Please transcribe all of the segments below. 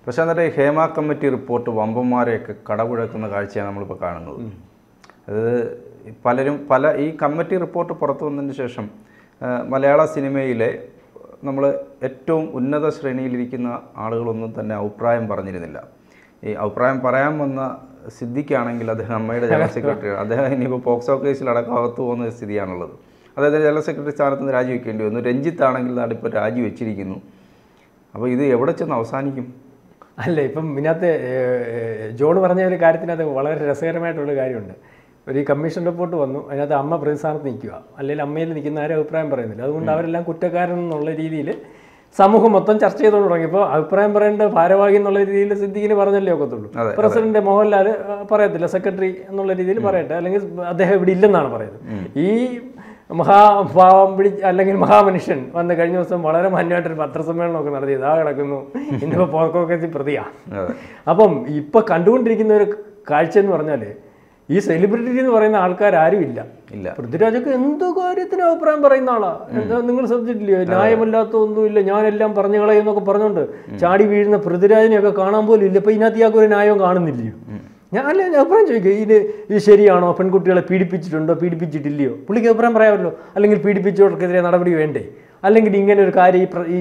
പക്ഷേ എന്നിട്ട് ഈ ഹേമ കമ്മിറ്റി റിപ്പോർട്ട് വമ്പന്മാരെയൊക്കെ കടപുഴക്കുന്ന കാഴ്ചയാണ് നമ്മളിപ്പോൾ കാണുന്നത്. അത് ഈ കമ്മിറ്റി റിപ്പോർട്ട് പുറത്തു വന്നതിന് ശേഷം മലയാള സിനിമയിലെ നമ്മൾ ഏറ്റവും ഉന്നത ശ്രേണിയിലിരിക്കുന്ന ആളുകളൊന്നും തന്നെ അഭിപ്രായം പറഞ്ഞിരുന്നില്ല. ഈ അഭിപ്രായം പറയാൻ വന്ന സിദ്ദിഖാണെങ്കിൽ അദ്ദേഹം അമ്മയുടെ ജനറൽ സെക്രട്ടറി, അദ്ദേഹം ഇനിയിപ്പോൾ പോക്സോ കേസിലടക്കം അകത്ത് പോകുന്ന സ്ഥിതിയാണുള്ളത്. അതായത് ജനറൽ സെക്രട്ടറി സ്ഥാനത്ത് നിന്ന് രാജിവെക്കേണ്ടി വന്നു. രഞ്ജിത്താണെങ്കിൽ നാടിപ്പോൾ രാജിവെച്ചിരിക്കുന്നു. അപ്പോൾ ഇത് എവിടെ ചെന്ന് അവസാനിക്കും? അല്ല, ഇപ്പം ഇതിനകത്ത് ജോൺ പറഞ്ഞ ഒരു കാര്യത്തിനകത്ത് വളരെ രസകരമായിട്ടുള്ളൊരു കാര്യമുണ്ട്. ഒരു കമ്മീഷൻ റിപ്പോർട്ട് വന്നു, അതിനകത്ത് അമ്മ പ്രതിസ്ഥാനത്ത് നിൽക്കുക, അല്ലെങ്കിൽ അമ്മയിൽ നിൽക്കുന്ന ആരും അഭിപ്രായം പറയുന്നില്ല. അതുകൊണ്ട് അവരെല്ലാം കുറ്റക്കാരൻ എന്നുള്ള രീതിയിൽ സമൂഹം മൊത്തം ചർച്ച ചെയ്തോണ്ട് തുടങ്ങിയപ്പോൾ അഭിപ്രായം പറയേണ്ട ഭാരവാഹി എന്നുള്ള രീതിയിൽ സിദ്ദിഖിന് പറഞ്ഞല്ലേ ഒക്കത്തുള്ളൂ. പ്രസിഡന്റ് മോഹൻലാൽ പറയത്തില്ല, സെക്രട്ടറി എന്നുള്ള രീതിയിൽ പറയട്ടെ, അല്ലെങ്കിൽ അദ്ദേഹം ഇവിടെ ഇല്ലെന്നാണ് പറയുന്നത്. ഈ മഹാഭാവം അല്ലെങ്കിൽ മഹാമനുഷ്യൻ വന്ന് കഴിഞ്ഞ ദിവസം വളരെ മാന്യമായിട്ടൊരു പത്രസമ്മേളനമൊക്കെ നടത്തി, ഇതാ കിടക്കുന്നു ഇന്നിപ്പോൾ പോർക്കോ കേസിൽ പ്രതിയാണ്. അപ്പം ഇപ്പം കണ്ടുകൊണ്ടിരിക്കുന്ന ഒരു കാഴ്ച എന്ന് പറഞ്ഞാൽ ഈ സെലിബ്രിറ്റി എന്ന് പറയുന്ന ആൾക്കാർ ആരും ഇല്ല. പൃഥ്വിരാജൊക്കെ എന്തോ കാര്യത്തിന് അഭിപ്രായം പറയുന്ന ആളാ. എന്താ നിങ്ങൾ ശ്രദ്ധിച്ചിട്ടില്ലയോ? ന്യായമല്ലാത്ത ഒന്നുമില്ല, ഞാനെല്ലാം പറഞ്ഞു കളയെന്നൊക്കെ പറഞ്ഞുകൊണ്ട് ചാടി വീഴുന്ന പൃഥ്വിരാജിനെയൊക്കെ കാണാൻ പോലും ഇല്ല. ഇപ്പം ഇതിനകത്ത് ഇയാൾക്ക് ഒരു ന്യായവും കാണുന്നില്ലയോ? ഞാൻ അഭിപ്രായം ചോദിക്കുക, ഇത് ശരിയാണോ? പെൺകുട്ടികളെ പീഡിപ്പിച്ചിട്ടുണ്ടോ, പീഡിപ്പിച്ചിട്ടില്ലയോ? പുള്ളിക്ക് അഭിപ്രായം പറയാമല്ലോ. അല്ലെങ്കിൽ പീഡിപ്പിച്ചവർക്കെതിരെ നടപടി വേണ്ടേ? അല്ലെങ്കിൽ ഇങ്ങനെ ഒരു കാര്യം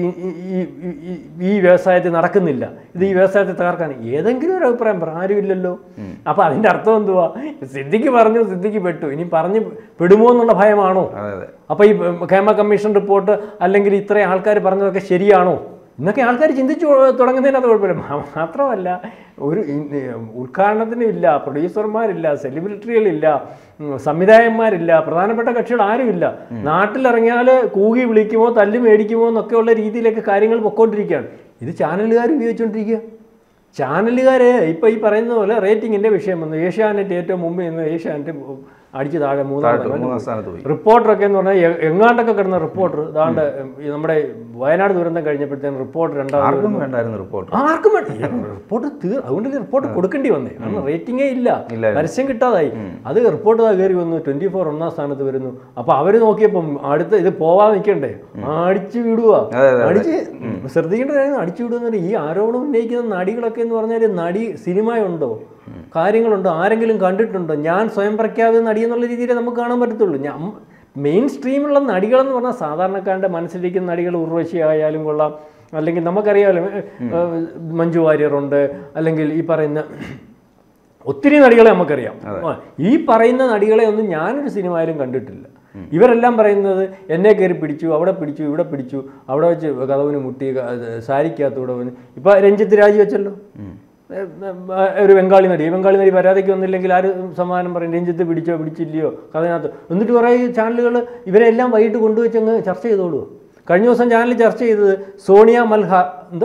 ഈ വ്യവസായത്തിൽ നടക്കുന്നില്ല, ഇത് ഈ വ്യവസായത്തെ തകർക്കാൻ ഏതെങ്കിലും ഒരു അഭിപ്രായം പറ. ആരും ഇല്ലല്ലോ. അപ്പം അതിൻ്റെ അർത്ഥം എന്തുവാ? സിദ്ദിഖ് പറഞ്ഞു, സിദ്ദിഖ് പെട്ടു, ഇനി പറഞ്ഞു പെടുമോ എന്നുള്ള ഭയമാണോ? അപ്പം ഈ ഹേമ കമ്മീഷൻ റിപ്പോർട്ട് അല്ലെങ്കിൽ ഇത്രയും ആൾക്കാർ പറഞ്ഞതൊക്കെ ശരിയാണോ എന്നൊക്കെ ആൾക്കാർ ചിന്തിച്ചു തുടങ്ങുന്നതിനകത്ത് കുഴപ്പമില്ല. മാത്രമല്ല, ഒരു ഉദ്ഘാടനത്തിനും ഇല്ല, പ്രൊഡ്യൂസർമാരില്ല, സെലിബ്രിറ്റികളില്ല, സംവിധായകന്മാരില്ല, പ്രധാനപ്പെട്ട കക്ഷികൾ ആരുമില്ല. നാട്ടിലിറങ്ങിയാൽ കൂകി വിളിക്കുമോ തല്ലി മേടിക്കുമോ എന്നൊക്കെയുള്ള രീതിയിലേക്ക് കാര്യങ്ങൾ പൊയ്ക്കൊണ്ടിരിക്കുകയാണ്. ഇത് ചാനലുകാർ ഉപയോഗിച്ചുകൊണ്ടിരിക്കുക. ചാനലുകാർ ഇപ്പോൾ ഈ പറയുന്ന പോലെ റേറ്റിങ്ങിൻ്റെ വിഷയം വന്നു. ഏഷ്യാനെറ്റ് ഏറ്റവും മുമ്പ് നിന്ന് ഏഷ്യാനെറ്റ് അടിച്ച് താഴെ മൂന്നാം സ്ഥാനത്ത് പോയി. റിപ്പോർട്ടറൊക്കെ എന്ന് പറഞ്ഞാൽ എങ്ങാണ്ടൊക്കെ കിടന്ന റിപ്പോർട്ടർ ദാണ്ട് നമ്മുടെ വയനാട് ദുരന്തം കഴിഞ്ഞപ്പോഴത്തേനും റിപ്പോർട്ടർ ആർക്കും വേണ്ടായിരുന്നു. റിപ്പോർട്ട് അതുകൊണ്ട് റിപ്പോർട്ട് കൊടുക്കേണ്ടി വന്നേ. കാരണം റേറ്റിംഗേ ഇല്ല, പരസ്യം കിട്ടാതായി. അത് റിപ്പോർട്ട് കയറി വന്നു, 24 ഒന്നാം സ്ഥാനത്ത് വരുന്നു. അപ്പൊ അവര് നോക്കിയപ്പം അടുത്ത ഇത് പോവാതെ നിൽക്കണ്ടേ, അടിച്ചു വിടുക. ശ്രദ്ധിക്കേണ്ട കാര്യം അടിച്ചു വിടുക. ഈ ആരോപണം ഉന്നയിക്കുന്ന നടികളൊക്കെ എന്ന് പറഞ്ഞാൽ നടി സിനിമയുണ്ടോ, കാര്യങ്ങളുണ്ടോ, ആരെങ്കിലും കണ്ടിട്ടുണ്ടോ? ഞാൻ സ്വയം പ്രഖ്യാപിത നടി എന്നുള്ള രീതിയിൽ നമുക്ക് കാണാൻ പറ്റത്തുള്ളൂ. മെയിൻ സ്ട്രീമുള്ള നടികളെന്ന് പറഞ്ഞാൽ സാധാരണക്കാരൻ്റെ മനസ്സിലിരിക്കുന്ന നടികൾ ഉർവശി ആയാലും കൊള്ളാം, അല്ലെങ്കിൽ നമുക്കറിയാമല്ലോ മഞ്ജു വാര്യറുണ്ട്, അല്ലെങ്കിൽ ഈ പറയുന്ന ഒത്തിരി നടികളെ നമുക്കറിയാം. ഈ പറയുന്ന നടികളെ ഒന്നും ഞാനൊരു സിനിമയിലും കണ്ടിട്ടില്ല. ഇവരെല്ലാം പറയുന്നത് എന്നെ കയറി പിടിച്ചു, അവിടെ പിടിച്ചു, ഇവിടെ പിടിച്ചു, അവിടെ വെച്ച് കഥവിന് മുട്ടി, സാരിക്കകത്തൂടെ വന്ന്. ഇപ്പം രഞ്ജിത്ത് രാജിവെച്ചല്ലോ, ഒരു ബംഗാളി നടി പരാതിക്ക് വന്നില്ലെങ്കിൽ ആര് സമാധാനം പറയും? രഞ്ജിത്ത് പിടിച്ചോ പിടിച്ചില്ലയോ കഥനകത്ത്. എന്നിട്ട് കുറേ ചാനലുകൾ ഇവരെല്ലാം വൈകിട്ട് കൊണ്ടുവച്ചങ്ങ് ചർച്ച ചെയ്തോളൂ. കഴിഞ്ഞ ദിവസം ചാനലിൽ ചർച്ച ചെയ്തത് സോണിയ മൽഹാർ.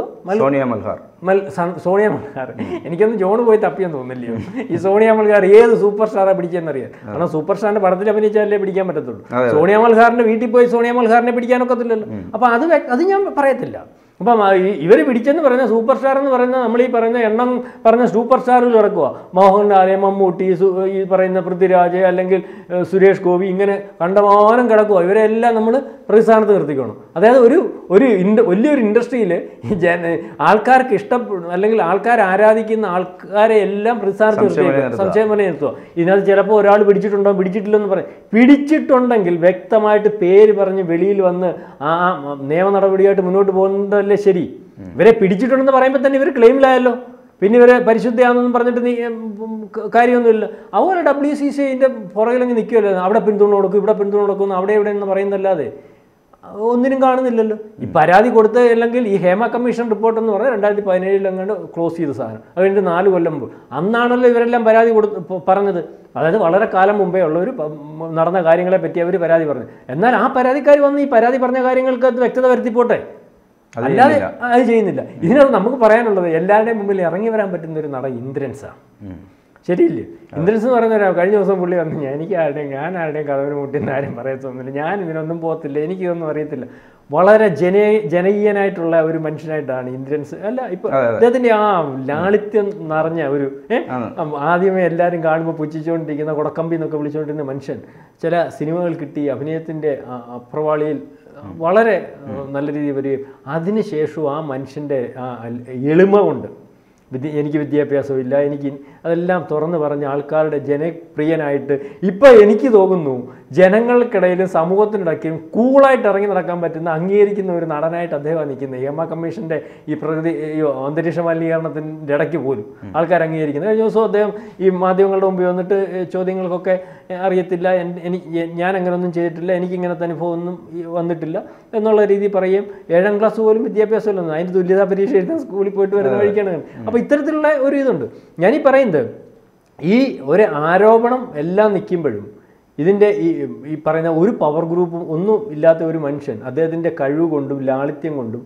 എനിക്കൊന്ന് ജോണ് പോയി തപ്പിയെന്ന് തോന്നില്ലയോ? ഈ സോണിയ മൽഹാർ ഏത് സൂപ്പർ സ്റ്റാറെ പിടിച്ചെന്നറിയാം. കാരണം സൂപ്പർ സ്റ്റാറിന്റെ പടത്തിൽ അഭിനയിച്ചാലേ പിടിക്കാൻ പറ്റത്തുള്ളൂ. സോണിയ മൽഹാറിന്റെ വീട്ടിൽ പോയി സോണിയ മൽഹാറിനെ പിടിക്കാനൊക്കത്തില്ലല്ലോ. അപ്പം അത് ഞാൻ പറയത്തില്ല. അപ്പം ഇവർ പിടിച്ചെന്ന് പറയുന്ന സൂപ്പർ സ്റ്റാർ എന്ന് പറയുന്ന നമ്മൾ ഈ പറയുന്ന എണ്ണം പറഞ്ഞ സൂപ്പർ സ്റ്റാറുകൾ ഇറക്കുക. മോഹൻലാൽ, മമ്മൂട്ടി, ഈ പറയുന്ന പൃഥ്വിരാജ്, അല്ലെങ്കിൽ സുരേഷ് ഗോപി, ഇങ്ങനെ കണ്ടമാനം കിടക്കുക. ഇവരെല്ലാം നമ്മൾ പ്രതിസ്ഥാനത്ത് നിർത്തിക്കണം. അതായത് വലിയൊരു ഇൻഡസ്ട്രിയിൽ ആൾക്കാർക്ക് ഇഷ്ടപ്പെടും അല്ലെങ്കിൽ ആൾക്കാർ ആരാധിക്കുന്ന ആൾക്കാരെ എല്ലാം പ്രതിസ്ഥാനത്ത് നിർത്തി സംശയം പറഞ്ഞ് നിർത്തുക. ഇതിനകത്ത് ചിലപ്പോൾ ഒരാൾ പിടിച്ചിട്ടുണ്ടോ പിടിച്ചിട്ടില്ലെന്ന് പറയും. പിടിച്ചിട്ടുണ്ടെങ്കിൽ വ്യക്തമായിട്ട് പേര് പറഞ്ഞ് വെളിയിൽ വന്ന് ആ നിയമ നടപടിയായിട്ട് മുന്നോട്ട് പോകുന്നതല്ലേ ശരി. ഇവരെ പിടിച്ചിട്ടുണ്ടെന്ന് പറയുമ്പോൾ തന്നെ ഇവർ ക്ലെയിമിലായല്ലോ. പിന്നെ ഇവരെ പരിശുദ്ധയാണെന്നും പറഞ്ഞിട്ട് കാര്യമൊന്നുമില്ല. അതുപോലെ WCCIൻ്റെ പുറകിലങ്ങ് നിൽക്കുമല്ലോ. അവിടെ പിന്തുണ കൊടുക്കും, ഇവിടെ പിന്തുണ കൊടുക്കുന്നു, അവിടെ ഇവിടെ എന്ന് പറയുന്നതല്ലാതെ ഒന്നിനും കാണുന്നില്ലല്ലോ. ഈ പരാതി കൊടുത്ത് അല്ലെങ്കിൽ ഈ ഹേമ കമ്മീഷൻ റിപ്പോർട്ട് എന്ന് പറഞ്ഞാൽ 2017 അങ്ങോട്ട് ക്ലോസ് ചെയ്ത സാധനം. അത് കഴിഞ്ഞിട്ട് 4 കൊല്ലം മുമ്പ് അന്നാണല്ലോ ഇവരെല്ലാം പരാതി പറഞ്ഞത്. അതായത് വളരെ കാലം മുമ്പേ ഉള്ളൊരു നടന്ന കാര്യങ്ങളെ പറ്റി അവർ പരാതി പറഞ്ഞു. എന്നാൽ ആ പരാതിക്കാർ വന്ന് ഈ പരാതി പറഞ്ഞ കാര്യങ്ങൾക്ക് അത് വ്യക്തത വരുത്തിപ്പോട്ടെ, അല്ലാതെ അത് ചെയ്യുന്നില്ല. ഇതിനകത്ത് നമുക്ക് പറയാനുള്ളത് എല്ലാവരുടെയും മുമ്പിൽ ഇറങ്ങി വരാൻ പറ്റുന്ന ഒരു നടൻ ഇന്ദ്രൻസാണ്. ശരിയില്ലേ? ഇന്ദ്രൻസ് എന്ന് പറയുന്ന കഴിഞ്ഞ ദിവസം പുള്ളി വന്നു, ഞാൻ ആരുടെയും കഥവിന് മുട്ടിയെന്ന് ആരും പറയത്തൊന്നുമില്ല, ഞാൻ ഇതിനൊന്നും പോകത്തില്ല, എനിക്കിതൊന്നും അറിയത്തില്ല. വളരെ ജനകീയനായിട്ടുള്ള ഒരു മനുഷ്യനായിട്ടാണ് ഇന്ദ്രൻസ്. അല്ല, ഇപ്പൊ അദ്ദേഹത്തിന്റെ ആ ലാളിത്യം നിറഞ്ഞ ഒരു ആദ്യമേ എല്ലാവരും കാണുമ്പോൾ പുച്ഛിച്ചുകൊണ്ടിരിക്കുന്ന കൊടക്കമ്പി എന്നൊക്കെ വിളിച്ചുകൊണ്ടിരുന്ന മനുഷ്യൻ ചില സിനിമകൾ കിട്ടി അഭിനയത്തിന്റെ അപ്രവാളിയിൽ വളരെ നല്ല രീതിയിൽ വരികയും അതിനുശേഷവും ആ മനുഷ്യൻ്റെ എളിമ കൊണ്ട് എനിക്ക് വിദ്യാഭ്യാസമില്ല, അതെല്ലാം തുറന്ന് പറഞ്ഞ ആൾക്കാരുടെ ജനപ്രിയനായിട്ട് ഇപ്പോൾ എനിക്ക് തോന്നുന്നു ജനങ്ങൾക്കിടയിലും സമൂഹത്തിനിടയ്ക്കും കൂളായിട്ട് ഇറങ്ങി നടക്കാൻ പറ്റുന്ന അംഗീകരിക്കുന്ന ഒരു നടനായിട്ട് അദ്ദേഹം നിൽക്കുന്നത്. ഹേമ കമ്മീഷൻ്റെ ഈ അന്തരീക്ഷ മലിനീകരണത്തിൻ്റെ ഇടയ്ക്ക് പോലും ആൾക്കാർ അംഗീകരിക്കുന്നത്. കഴിഞ്ഞ ദിവസം അദ്ദേഹം ഈ മാധ്യമങ്ങളുടെ മുമ്പിൽ വന്നിട്ട് ചോദ്യങ്ങൾക്കൊക്കെ അറിയത്തില്ല, ഞാൻ അങ്ങനെയൊന്നും ചെയ്തിട്ടില്ല, എനിക്കിങ്ങനത്തെ അനുഭവം ഒന്നും വന്നിട്ടില്ല എന്നുള്ള രീതി പറയും. 7ാം ക്ലാസ് പോലും വിദ്യാഭ്യാസമില്ലെന്ന്, അതിന് തുല്യതാ പരീക്ഷ എഴുതാൻ സ്കൂളിൽ പോയിട്ട് വരുന്ന വഴിക്കാണ്. അപ്പോൾ ഇത്തരത്തിലുള്ള ഒരു ഇതുണ്ട്. ഞാനീ പറയുന്നത് ഈ ഒരു ആരോപണം എല്ലാം നിൽക്കുമ്പോഴും ഇതിൻ്റെ ഈ പറയുന്ന ഒരു പവർ ഗ്രൂപ്പും ഒന്നും ഇല്ലാത്ത ഒരു മനുഷ്യൻ അദ്ദേഹത്തിൻ്റെ കഴിവ് കൊണ്ടും ലാളിത്യം കൊണ്ടും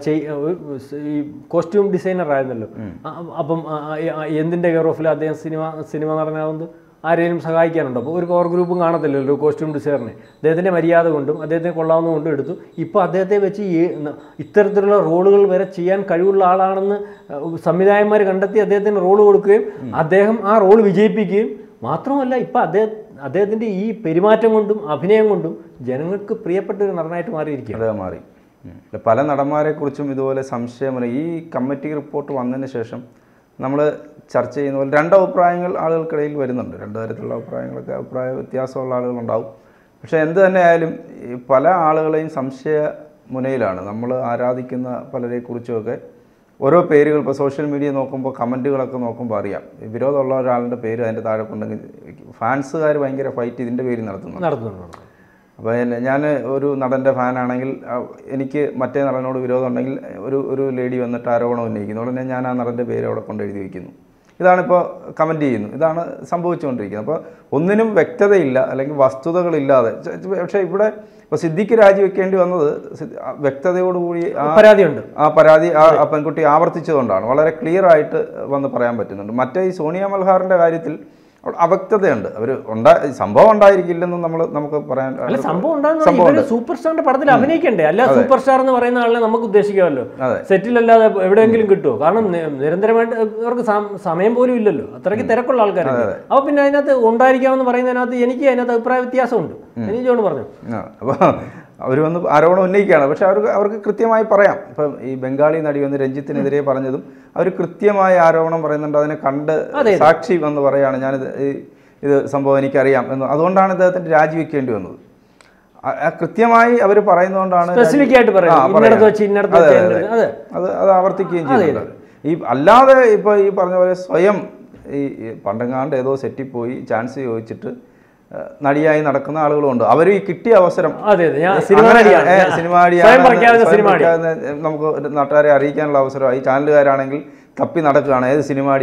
ഈ കോസ്റ്റ്യൂം ഡിസൈനർ ആയിരുന്നല്ലോ, അപ്പം എന്തിൻ്റെ കെയർ ഓഫിൽ അദ്ദേഹം സിനിമ നടനാവുന്നത്? ആരെയും സഹായിക്കാനുണ്ടോ? അപ്പോൾ ഒരു പവർ ഗ്രൂപ്പും കാണത്തില്ലല്ലോ കോസ്റ്റ്യൂം ഡിസൈനറിനെ. അദ്ദേഹത്തിൻ്റെ മര്യാദ കൊണ്ടും അദ്ദേഹത്തിന് കൊള്ളാവുന്നതുകൊണ്ടും എടുത്തു. ഇപ്പോൾ അദ്ദേഹത്തെ വെച്ച് ഇത്തരത്തിലുള്ള റോളുകൾ വരെ ചെയ്യാൻ കഴിവുള്ള ആളാണെന്ന് സംവിധായകന്മാർ കണ്ടെത്തി അദ്ദേഹത്തിന് റോൾ കൊടുക്കുകയും അദ്ദേഹം ആ റോൾ വിജയിപ്പിക്കുകയും മാത്രമല്ല ഇപ്പം അദ്ദേഹത്തിൻ്റെ ഈ പെരുമാറ്റം കൊണ്ടും അഭിനയം കൊണ്ടും ജനങ്ങൾക്ക് പ്രിയപ്പെട്ട ഒരു നടനായിട്ട് മാറിയിരിക്കുകയാണ്. മാറി. പല നടന്മാരെക്കുറിച്ചും ഇതുപോലെ സംശയമില്ല. ഈ കമ്മിറ്റി റിപ്പോർട്ട് വന്നതിന് ശേഷം നമ്മൾ ചർച്ച ചെയ്യുന്ന പോലെ 2 അഭിപ്രായങ്ങൾ ആളുകൾക്കിടയിൽ വരുന്നുണ്ട്. 2 തരത്തിലുള്ള അഭിപ്രായങ്ങളൊക്കെ, അഭിപ്രായ വ്യത്യാസമുള്ള ആളുകളുണ്ടാവും. പക്ഷേ എന്ത് തന്നെയായാലും പല ആളുകളെയും സംശയ മുനയിലാണ്. നമ്മൾ ആരാധിക്കുന്ന പലരെക്കുറിച്ചുമൊക്കെ ഓരോ പേരുകൾ ഇപ്പോൾ സോഷ്യൽ മീഡിയ നോക്കുമ്പോൾ കമൻറ്റുകളൊക്കെ നോക്കുമ്പോൾ അറിയാം, വിരോധമുള്ള ഒരാളുടെ പേര് അതിൻ്റെ താഴെ കൊണ്ടെങ്കിൽ ഫാൻസുകാർ ഭയങ്കര ഫൈറ്റ് ഇതിൻ്റെ പേരിൽ നടത്തുന്നുണ്ട്. അപ്പോൾ ഞാൻ ഒരു നടൻ്റെ ഫാനാണെങ്കിൽ എനിക്ക് മറ്റേ നടനോട് വിരോധം ഉണ്ടെങ്കിൽ ഒരു ലേഡി വന്നിട്ട് ആരോപണം ഉന്നയിക്കുന്നു, ഉടനെ ഞാൻ ആ നടൻ്റെ പേര് അവിടെ കൊണ്ട് എഴുതി വയ്ക്കുന്നു. ഇതാണിപ്പോൾ കമൻറ്റ് ചെയ്യുന്നു. ഇതാണ് സംഭവിച്ചുകൊണ്ടിരിക്കുന്നത്. അപ്പോൾ ഒന്നിനും വ്യക്തതയില്ല, അല്ലെങ്കിൽ വസ്തുതകളില്ലാതെ. പക്ഷേ ഇവിടെ ഇപ്പോൾ സിദ്ദിഖ് രാജിവെക്കേണ്ടി വന്നത് വ്യക്തതയോടുകൂടി ആ പരാതി ആ പെൺകുട്ടി ആവർത്തിച്ചതുകൊണ്ടാണ്. വളരെ ക്ലിയർ ആയിട്ട് വന്ന് പറയാൻ പറ്റുന്നുണ്ട്. മറ്റേ ഈ സോണിയ മൽഹാറിൻ്റെ കാര്യത്തിൽ അവ്യക്തതയുണ്ട്. അവർ സംഭവം ഉണ്ടായിരിക്കില്ലെന്നും നമുക്ക് പറയാൻ. സംഭവം സൂപ്പർ സ്റ്റാറിന്റെ പടത്തിൽ അഭിനയിക്കണ്ടേ? അല്ല, സൂപ്പർ സ്റ്റാർ എന്ന് പറയുന്ന ആളെ നമുക്ക് ഉദ്ദേശിക്കാമല്ലോ. സെറ്റിലല്ലാതെ എവിടെയെങ്കിലും കിട്ടുമോ? കാരണം നിരന്തരമായിട്ട് അവർക്ക് സമയം പോലും ഇല്ലല്ലോ, അത്രയ്ക്ക് തിരക്കുള്ള ആൾക്കാർ. അപ്പൊ പിന്നെ അതിനകത്ത് ഉണ്ടായിരിക്കാമെന്ന് പറയുന്നതിനകത്ത് എനിക്ക് അതിനകത്ത് അഭിപ്രായ വ്യത്യാസമുണ്ട്. എനിക്ക് ജോണ് പറഞ്ഞു. അപ്പോൾ അവർ വന്ന് ആരോപണം ഉന്നയിക്കുകയാണ്. പക്ഷെ അവർക്ക് കൃത്യമായി പറയാം. ഇപ്പം ഈ ബംഗാളി നടി വന്ന് രഞ്ജിത്തിനെതിരെ പറഞ്ഞതും അവർ കൃത്യമായ ആരോപണം പറയുന്നുണ്ട്. അതിനെ കണ്ട് സാക്ഷി വന്ന് പറയുകയാണ്, ഇത് സംഭവം എനിക്കറിയാം എന്ന്. അതുകൊണ്ടാണ് ഇദ്ദേഹത്തിന് രാജിവെക്കേണ്ടി വന്നത്. കൃത്യമായി അവർ പറയുന്നതുകൊണ്ടാണ് അത് ആവർത്തിക്കുകയും ചെയ്യുന്നത്. അല്ലാതെ ഇപ്പോൾ ഈ പറഞ്ഞ പോലെ സ്വയം ഈ പണ്ടങ്ങാണ്ട് ഏതോ സെറ്റിൽ പോയി ചാൻസ് ചോദിച്ചിട്ട് നടിയായി നടക്കുന്ന ആളുകളുണ്ട്. അവർ ഈ കിട്ടിയ അവസരം നമുക്ക് നാട്ടുകാരെ അറിയിക്കാനുള്ള അവസരമായി. ചാനലുകാരാണെങ്കിൽ തപ്പി നടക്കുകയാണ്, ഏത് സിനിമ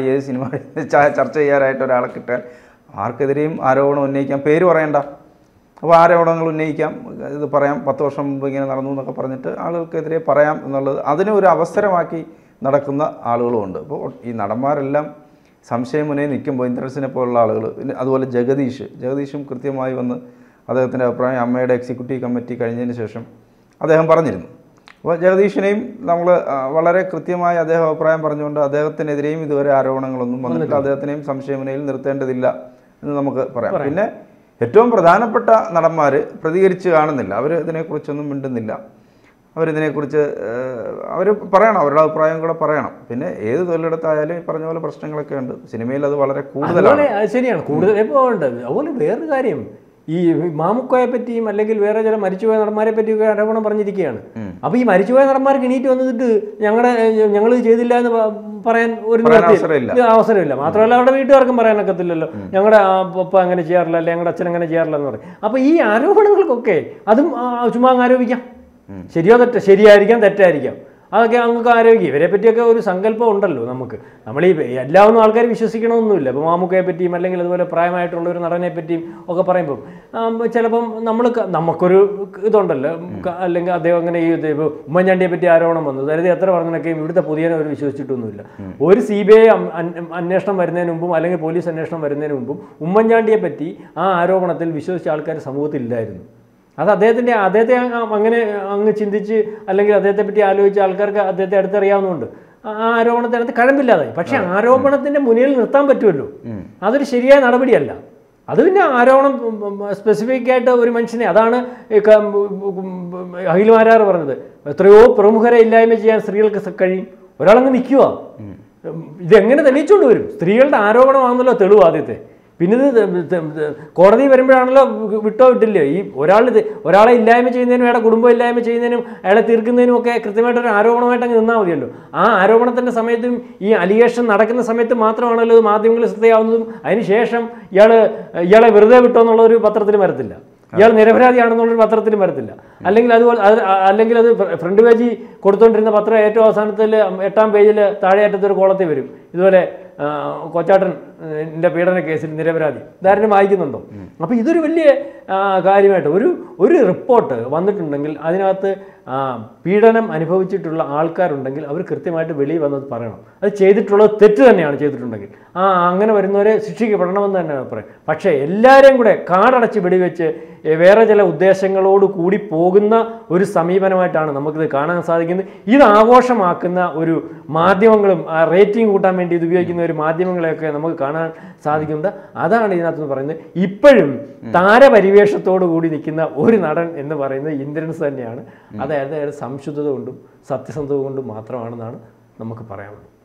ചർച്ച ചെയ്യാനായിട്ട് ഒരാളെ കിട്ടാൻ. ആർക്കെതിരെയും ആരോപണം ഉന്നയിക്കാം, പേര് പറയണ്ട. അപ്പോൾ ആരോപണങ്ങൾ ഉന്നയിക്കാം, ഇത് പറയാം, 10 വർഷം മുമ്പ് ഇങ്ങനെ നടന്നു എന്നൊക്കെ പറഞ്ഞിട്ട് ആളുകൾക്കെതിരെ പറയാം എന്നുള്ളത് അതിന് ഒരു അവസരമാക്കി നടക്കുന്ന ആളുകളുമുണ്ട്. അപ്പോൾ ഈ നടന്മാരെല്ലാം സംശയമുനയിൽ നിൽക്കുമ്പോൾ ഇന്ദ്രൻസിനെ പോലുള്ള ആളുകൾ, പിന്നെ അതുപോലെ ജഗദീഷും കൃത്യമായി വന്ന് അദ്ദേഹത്തിൻ്റെ അഭിപ്രായം അമ്മയുടെ എക്സിക്യൂട്ടീവ് കമ്മിറ്റി കഴിഞ്ഞതിന് ശേഷം അദ്ദേഹം പറഞ്ഞിരുന്നു. അപ്പോൾ ജഗദീഷിനെയും നമ്മൾ വളരെ കൃത്യമായി അദ്ദേഹം അഭിപ്രായം പറഞ്ഞുകൊണ്ട് അദ്ദേഹത്തിനെതിരെയും ഇതുവരെ ആരോപണങ്ങളൊന്നും വന്നിട്ടില്ല. അദ്ദേഹത്തിനെയും സംശയമുനയിൽ നിർത്തേണ്ടതില്ല എന്ന് നമുക്ക് പറയാം. പിന്നെ ഏറ്റവും പ്രധാനപ്പെട്ട നടന്മാർ പ്രതികരിച്ച് കാണുന്നില്ല. അവർ ഇതിനെക്കുറിച്ചൊന്നും മിണ്ടുന്നില്ല. അവരിതിനെക്കുറിച്ച് അവർ പറയണം, അവരുടെ അഭിപ്രായം കൂടെ പറയണം. പിന്നെ ഏത് തൊഴിലിടത്തായാലും ഈ പറഞ്ഞ പോലെ പ്രശ്നങ്ങളൊക്കെ ഉണ്ട്. സിനിമയിൽ അത് വളരെ കൂടുതലാണ്. ശരിയാണ്, കൂടുതൽ ഇപ്പോൾ ഉണ്ട്. അതുപോലെ വേറൊരു കാര്യം, ഈ മാമുക്കോയെ പറ്റിയും അല്ലെങ്കിൽ വേറെ ചില മരിച്ചുപോയ നടന്മാരെ പറ്റിയൊക്കെ ആരോപണം പറഞ്ഞിരിക്കുകയാണ്. അപ്പോൾ ഈ മരിച്ചുപോയ നടന്മാർക്ക് എണീറ്റ് വന്നിട്ട് ഞങ്ങൾ ചെയ്തില്ല എന്ന് പറയാൻ ഒരു അവസരമില്ല. മാത്രമല്ല അവരുടെ വീട്ടുകാർക്കും പറയാനൊക്കത്തില്ലല്ലോ, ഞങ്ങളുടെ പപ്പ അങ്ങനെ ചെയ്യാറില്ല, അല്ലെങ്കിൽ ഞങ്ങളുടെ അച്ഛൻ അങ്ങനെ ചെയ്യാറില്ല എന്ന് പറയും. അപ്പോൾ ഈ ആരോപണങ്ങൾക്കൊക്കെ അതും ചുമ്മാ ആരോപിക്കാം. ശരിയായിരിക്കാം, തെറ്റായിരിക്കാം, അതൊക്കെ അങ്ങക്ക് ആരോഗ്യം. ഇവരെ പറ്റിയൊക്കെ ഒരു സങ്കല്പം ഉണ്ടല്ലോ നമുക്ക്. നമ്മൾ ഈ എല്ലാവരും ആൾക്കാർ വിശ്വസിക്കണമെന്നില്ല. ഇപ്പോൾ മാമുക്കയെ പറ്റിയും അല്ലെങ്കിൽ അതുപോലെ പ്രായമായിട്ടുള്ള ഒരു നടനെ പറ്റിയും ഒക്കെ പറയുമ്പം ചിലപ്പം നമുക്കൊരു ഇതുണ്ടല്ലോ, അല്ലെങ്കിൽ അദ്ദേഹം അങ്ങനെ ഈ ഉമ്മൻചാണ്ടിയെ പറ്റി ആരോപണം വന്നു, അതായത് എത്ര പറഞ്ഞൊക്കെ ഇവിടുത്തെ പുതിയനെ അവർ വിശ്വസിച്ചിട്ടൊന്നുമില്ല. ഒരു CBI അന്വേഷണം വരുന്നതിന് മുമ്പും അല്ലെങ്കിൽ പോലീസ് അന്വേഷണം വരുന്നതിന് മുമ്പും ഉമ്മൻചാണ്ടിയെ പറ്റി ആ ആരോപണത്തിൽ വിശ്വസിച്ച ആൾക്കാർ സമൂഹത്തിലില്ലായിരുന്നു. അത് അദ്ദേഹത്തെ അങ്ങനെ അങ്ങ് ചിന്തിച്ച് അല്ലെങ്കിൽ അദ്ദേഹത്തെ പറ്റി ആലോചിച്ച ആൾക്കാർക്ക് അദ്ദേഹത്തെ അടുത്തറിയാവുന്നതുകൊണ്ട് ആ ആരോപണത്തിനകത്ത് കഴമ്പില്ലാതായി. പക്ഷെ ആരോപണത്തിന്റെ മുന്നിൽ നിർത്താൻ പറ്റുമല്ലോ, അതൊരു ശരിയായ നടപടിയല്ല. അത് പിന്നെ ആരോപണം സ്പെസിഫിക് ആയിട്ട് ഒരു മനുഷ്യനെ, അതാണ് അഖിൽ മാരാർ പറഞ്ഞത്, എത്രയോ പ്രമുഖരെ ഇല്ലായ്മ ചെയ്യാൻ സ്ത്രീകൾക്ക് കഴിയും. ഒരാളങ്ങ് നിൽക്കുക, ഇതെങ്ങനെ തെളിയിച്ചുകൊണ്ട് വരും? സ്ത്രീകളുടെ ആരോപണമാണെന്നല്ലോ തെളിവ് ആദ്യത്തെ. പിന്നെ ഇത് കോടതി വരുമ്പോഴാണല്ലോ വിട്ടോ വിട്ടില്ലേ. ഈ ഒരാളെ ഇല്ലായ്മ ചെയ്യുന്നതിനും അയാളുടെ കുടുംബം ഇല്ലായ്മ ചെയ്യുന്നതിനും അയാളെ തീർക്കുന്നതിനും ഒക്കെ കൃത്യമായിട്ടൊരു ആരോപണമായിട്ട് അങ്ങ് നിന്നാൽ മതിയല്ലോ. ആ ആരോപണത്തിൻ്റെ സമയത്തും ഈ അലിഗേഷൻ നടക്കുന്ന സമയത്ത് മാത്രമാണല്ലോ ഇത് മാധ്യമങ്ങളിൽ ശ്രദ്ധയാവുന്നതും. അതിനുശേഷം ഇയാളെ വെറുതെ വിട്ടോ എന്നുള്ളൊരു പത്രത്തിൽ വരത്തില്ല, ഇയാൾ നിരപരാധിയാണെന്നുള്ളൊരു പത്രത്തിലും വരത്തില്ല. അല്ലെങ്കിൽ അത് ഫ്രണ്ട് പേജ് കൊടുത്തുകൊണ്ടിരുന്ന പത്രം ഏറ്റവും അവസാനത്തിൽ 8ാം പേജിൽ താഴെയറ്റത്തൊരു കോളത്തിൽ വരും, ഇതുപോലെ കൊച്ചാട്ടൻ്റെ പീഡന കേസിൽ നിരപരാധി. ഇതാരും വായിക്കുന്നുണ്ടോ? അപ്പോൾ ഇതൊരു വലിയ കാര്യമായിട്ട് ഒരു റിപ്പോർട്ട് വന്നിട്ടുണ്ടെങ്കിൽ അതിനകത്ത് പീഡനം അനുഭവിച്ചിട്ടുള്ള ആൾക്കാരുണ്ടെങ്കിൽ അവർ കൃത്യമായിട്ട് വെളിയിൽ വന്നത് പറയണം. അത് ചെയ്തിട്ടുള്ളത് തെറ്റ് തന്നെയാണ് ചെയ്തിട്ടുണ്ടെങ്കിൽ അങ്ങനെ വരുന്നവരെ ശിക്ഷിക്കപ്പെടണമെന്ന് തന്നെ പറയും. പക്ഷേ എല്ലാവരെയും കൂടെ കാടടച്ച് വെടിവെച്ച് വേറെ ചില ഉദ്ദേശങ്ങളോട് കൂടി പോകുന്ന ഒരു സമീപനമായിട്ടാണ് നമുക്കിത് കാണാൻ സാധിക്കുന്നത്. ഇത് ആഘോഷമാക്കുന്ന ഒരു മാധ്യമങ്ങളും റേറ്റിംഗ് കൂട്ടാൻ വേണ്ടി ഇത് ഉപയോഗിക്കുന്ന ഒരു മാധ്യമങ്ങളെയൊക്കെ നമുക്ക് കാണാൻ സാധിക്കുന്നത്. അതാണ് ഇതിനകത്ത് പറയുന്നത്. ഇപ്പോഴും താരപരിവേഷത്തോടു കൂടി നിൽക്കുന്ന ഒരു നടൻ എന്ന് പറയുന്നത് ഇന്ദ്രൻസ് തന്നെയാണ്. അതായത് അയാൾ സംശുദ്ധത കൊണ്ടും സത്യസന്ധത കൊണ്ടും മാത്രമാണെന്നാണ് നമുക്ക് പറയാനുള്ളത്.